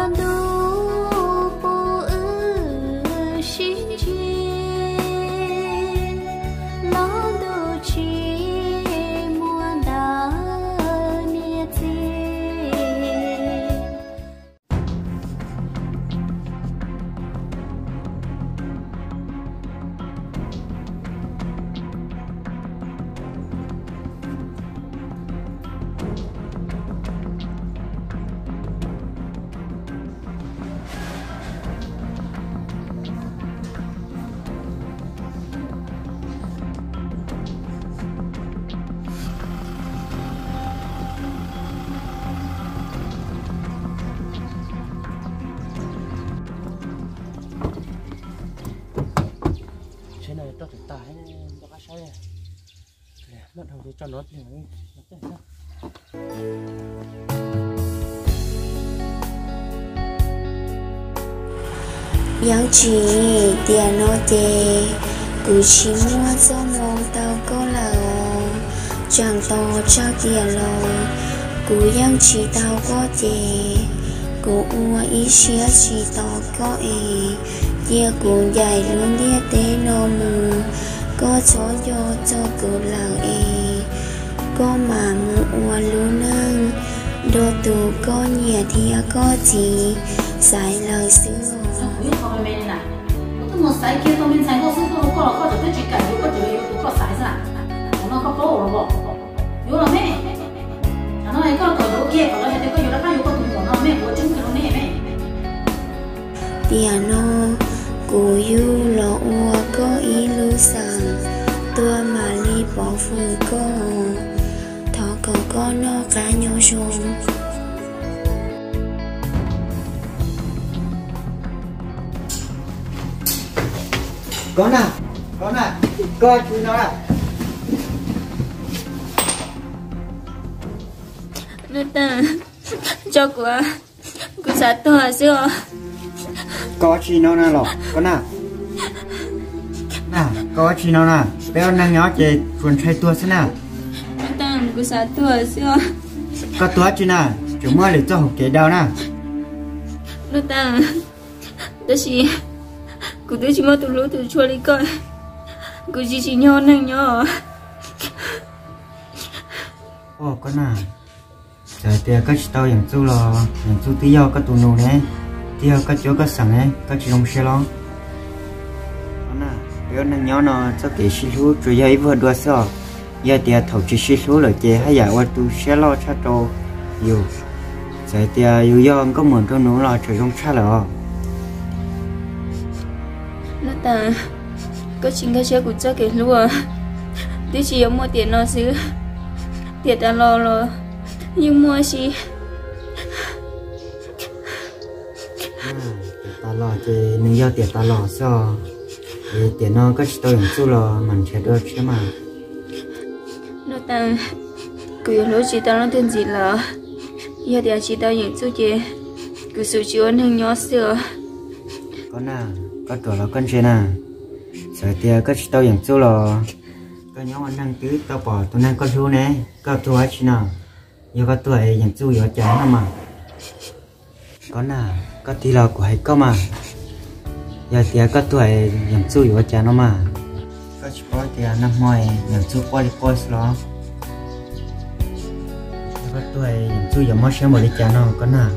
cho thực tại cho cá sấu này bắt đầu cho nó thì yang chỉ tiền nó chê cứ chỉ mua cho mong tao có là chẳng to cho tiền lo cứ yang chỉ tao có chê cứ ua ý xía chỉ tao có ý chia cuốn dài luôn đi tế nó mù có cho cứ làng ý có mà mù ua luôn nâng đồ tù có nhẹ thì có gì sai lời xưa một sải kia tôi mình sải có sức tôi có được cái chỉ cả có sải ra nó có bố rồi yếu là mẹ nó này có đồ kia còn lại có yếu là cái yếu có tụi nó mẹ của chúng nó nè mẹ piano của you lo ua có ý lưu sàng tua mà li bỏ phơi có thọ có nó cá nhau xuống con nào coi chú nó nào nó ta cho của xã tôi xưa có chi nó nào lọ con nào có chi nó nào béo năng nhỏ chị phần thay tua thế nào nó ta của xã tôi xưa có tua chi nào chúng mới để cho học kế đâu nào nó ta đó chỉ cụ tôi chỉ muốn tụi lũ tụi chua đi coi cụ chỉ nhỏ năng nhỏ ô con nào giờ thì các chị tao养猪lo养猪tí do các tụi nô này tí do các chỗ các sẵn này các chị không xe lo con nào béo năng nhỏ nó cho cái xí lú rồi giờ vừa đua sợ giờ thì thầu chỉ xí lú rồi chị hay giả qua tu xe lo cha trâu nhiều giờ thì yêu do có muốn cho nó lo trời không cha lo nó ta có chính cái xe của cha cái lúa tí chỉ mua tiền nó xứ tiền ta lo nhưng mua gì ta lo thì nếu do tiền ta lo sao thì tiền nó có tôi làm chú lo mình sẽ được chứ mà nó ta cứ lúa chỉ ta nó tiền gì là giờ thì chỉ ta những chú chị cứ sự chịu anh hàng nhỏ xưa con nào có tuổi là con chuyện à sợ tia có tao养chú là có nhóm anh đang tứ tao bỏ tôi đang con chú nè có tuổi chứ nào giờ có tuổi养chú giờ chán lắm mà con nào có tí là của hay có mà giờ tia có tuổi养chú giờ chán lắm mà có chú tia năm ngoài养chú qua đi qua đó có tuổi养chú giờ mới xem một đi chán nào con nào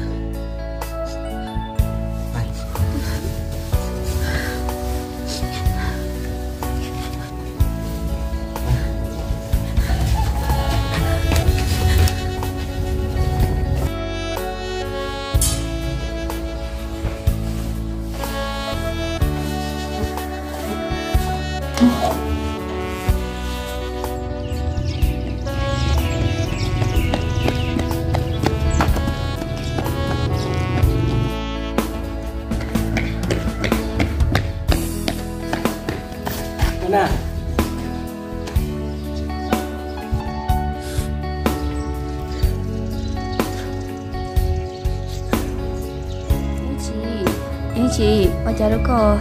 nè anh chị ở nhà đâu có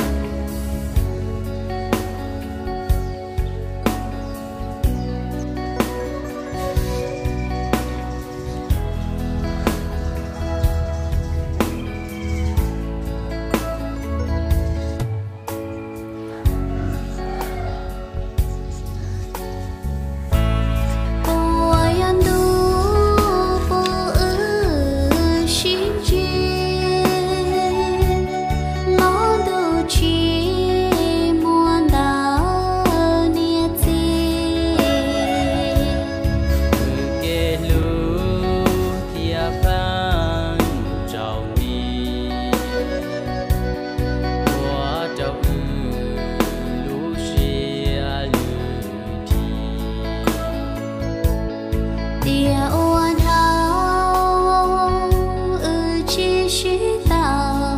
sĩ tao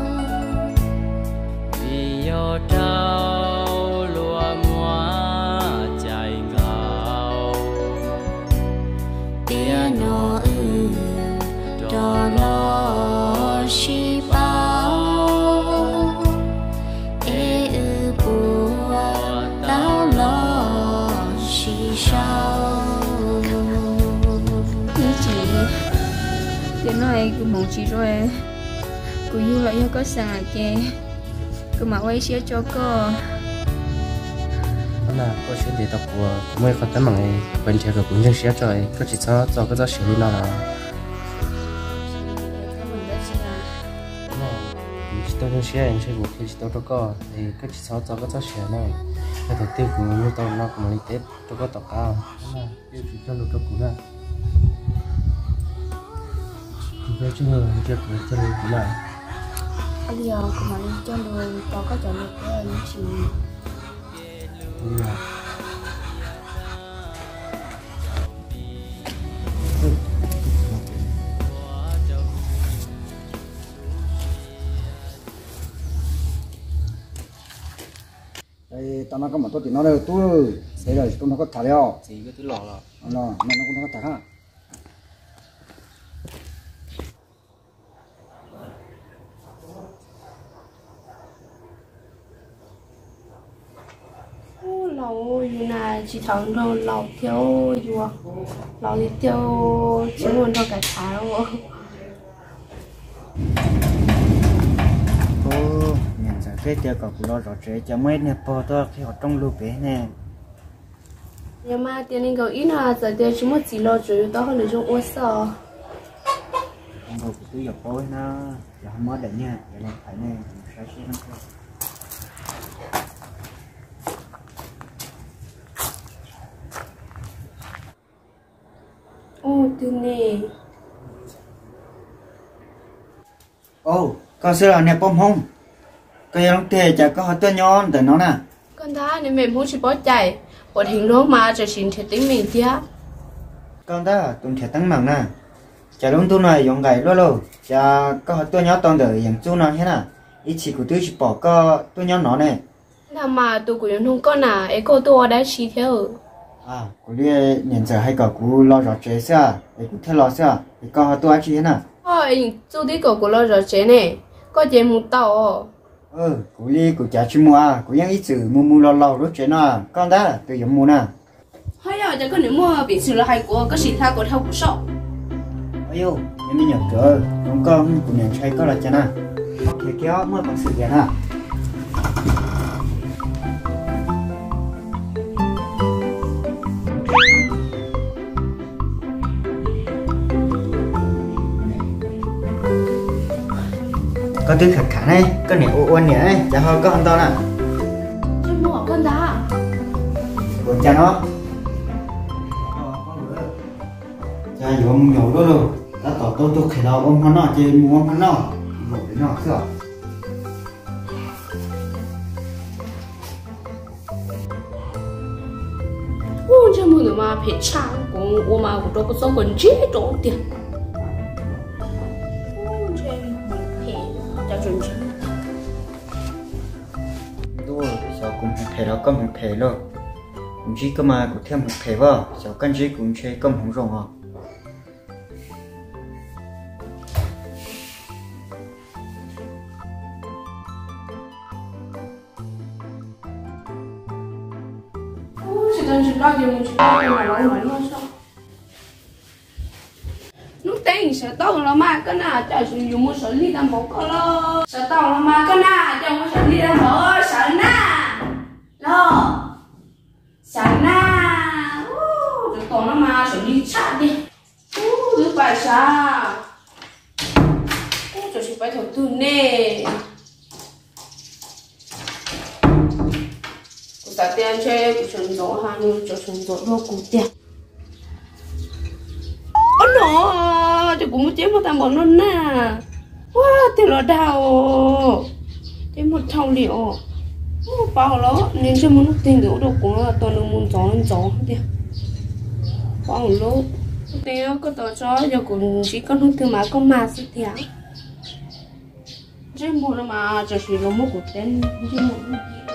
vì yo trao lúa hoa chạy ngào tia nó cho lo sĩ bao ê bùa tao lo sĩ sao chị đến nói cứ mong chị rồi cứ yêu lại có sang lại kê cứ mà quay xe cho cô là có chuyện để tập của mấy con tấm bằng bên trên của cũng nhân sẽ trời có chỉ cho cái đó xử lý nó là chỉ tôi nhân sẽ anh sẽ của thì chỉ tôi cho có thì cái chỉ cho cái đó sẽ này cái đầu tiên của như tôi nó cũng là tết tôi có tập cao là yêu chỉ cho được cũng là cái chương trình kia của chân cũng là bây giờ của mình cho người có chọn được cái anh chị đây tao nó có một tôi thì nó đây tôi sẽ rồi tôi nó có thả đeo gì cái thứ lò lò nó cũng có thả lâu như này chỉ thằng đâu lâu theo dù lâu thì theo chỉ muốn đâu cả tháng luôn cô nhận ra cái tiêu cầu của nó rõ rệt cho mấy nè po to khi họ trong lúa bé nè nhưng mà tiền nên có ít là giờ tiền chỉ một chỉ lo chủ yếu đó hơn là trong ô sò không có của tôi giờ bôi nó giờ không mất đấy nha giờ này phải nè sai xí lắm thôi ô từ nè ô con sẽ là nè bom hông cái ông tè chả có họ tôi nhon để nó nè con ta nên mình muốn chỉ bỏ chạy bỏ hình luôn mà chỉ xin thiệt tính mình chứ con ta tụi thiệt tăng mảng nè chả đúng tôi này dùng gậy luôn luôn chả có họ tôi nhon toàn đời dùng chú nó thế nè ít chỉ của tôi chỉ bỏ có tôi nhon nó nè làm mà tôi cũng không có nào ấy cô tôi đã chỉ theo à của đi nhận giờ hay có cú lo rõ chế sao để cú theo lo sao để có họ tôi chỉ thế nè ôi chú đi cổ của lo rồi chế này có chế một tàu cú đi cú chả chim mua cú yang ít chữ mua lo rồi chế nè con ta từ giống mua nè hay là cho con nếu mua bị xử là hay của có gì tha của thâu của sọ ôi yo em mới nhận rồi con của nhận chơi có là chả nè ok kéo mua bằng sự kiện ha có thứ khả khả này có nè ôn nè ấy chả hơi có ăn to nè chứ mua con ta của cha nó cha vô nhổ đó luôn đã tỏ tôi khởi đầu ông nó trên mua ông nó ngồi nó sợ 我这么的嘛陪唱工，我嘛我这个做文这种的，我这陪叫准确。 tôi sao cũng không thể đó không thể luôn cũng chỉ có mà cũng thêm một thể vào sao căn chỉ cũng chơi không không rộng à chỉ cần chỉ lo điều chỉ lo mà lo mà sao lúc tên sẽ tao là mà cái nào cho sử dụng một số ly đam bột lo sẽ tao là mà cái nào cho một số ly đam bột sợ na lo sợ na rồi còn nó mà xử lý chát đi thứ bài sao cho chị phải thầu tư nè tại tiền chơi của chúng tôi hàng như cho chúng tôi vô cùng tiền nó cho cũng một chế một tầm bọn nó nè wow tiền nó đào chế một thau liệu bao nó nên cho muốn tiền đủ đâu cũng là toàn được muốn gió tiền bao lố tiền có tờ cho giờ cũng chỉ có lúc thứ mà có mà sự tiền chứ mua nó mà cho chị nó mua của tên chứ mua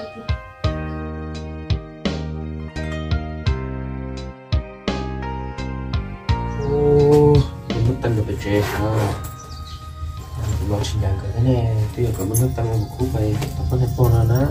ô mức tăng được bị trễ hả bọn chị nhận cái thế này tuy là có mức tăng một khu vậy tao có thể bỏ ra nó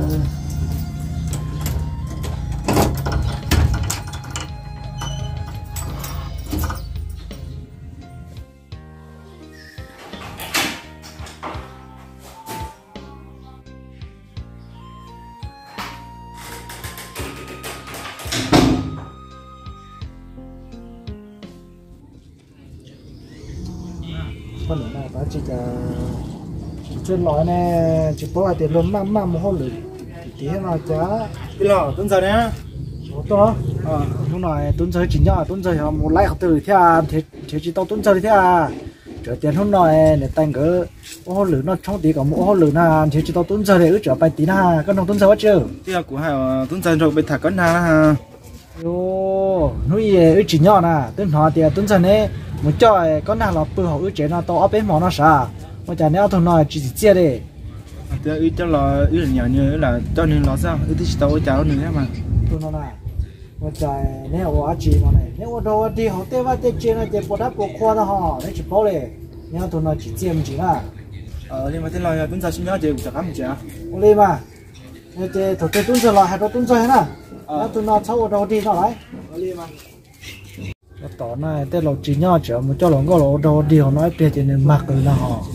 con nữa là chỉ là trên nói nè chỉ có tiền luôn mang một hôm lử tí nào chả cái lò tuấn giờ đấy to lúc này tuấn giờ chỉ nhỏ tuấn giờ một lái học từ thế chỉ tao tuấn giờ thế trở tiền hôm nay để tay cỡ ô lử nó trong tí có một ô lử na thế chỉ tao tuấn giờ để ước trở bài tí na con đồng tuấn giờ bắt chưa cái của hai tuấn giờ rồi bị thả con na ha yo nuôi ước chỉ nhỏ nè tuấn họ tiền tuấn giờ này một trời con nào là bự họ ước chế nó to ở bên mỏ nó sao mà chả nếu thằng nói chỉ chia đi thì ước cho là ước nhỏ như là cho nên nó sao ước thì tao ước cháu nữa mà tôi nói này mà trời nếu ở chỉ mà này nếu ở đâu đi họ tê vào tê chia này tê bỏ đá bỏ khoa đó họ đấy chỉ bỏ đi nếu thằng nói chỉ chia mình chỉ là nhưng mà thế là tuấn giờ xin nhớ chị chắc lắm chị à ô đi mà nếu tê thằng tê tuấn giờ là hay đó tuấn giờ hết à nếu tôi nói cháu ở đâu đi nó đấy ô đi mà cái tỏ này tê lộc chỉ nhau chở một cho lồng có lỗ đâu đi họ nói bia thì nên mặc rồi là họ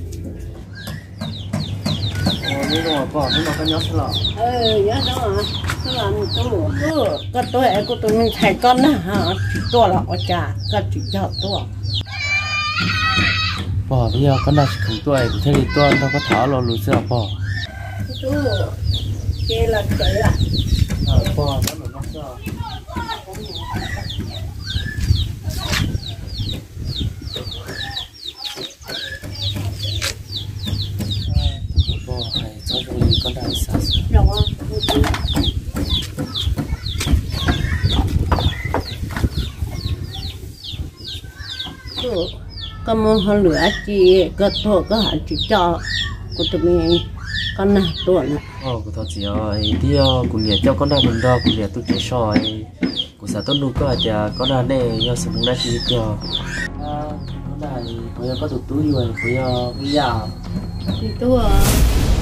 nhưng mà bỏ nhưng mà có nhóc là nhớ đó mà nó làm cái tôi ấy của tôi mình thay con nè hả tôi là ở trà cái chỉ cho tôi bỏ bây giờ con nào chỉ không tuổi thế thì tôi nó có tháo lò lùi sữa bỏ tôi kia là chơi à bỏ nó là nó sữa bỏ hay cho rồi con nào sao rồi có một hơn nữa chị có thôi có hẳn chỉ cho của tụi mình con nào tuổi nè của tôi chỉ đi của liệt cho con nào mình đo của liệt tôi chỉ soi của xã tôi nuôi có chả con nào này do sự muốn ra chỉ cho con này bây giờ có tụt túi rồi bây giờ tôi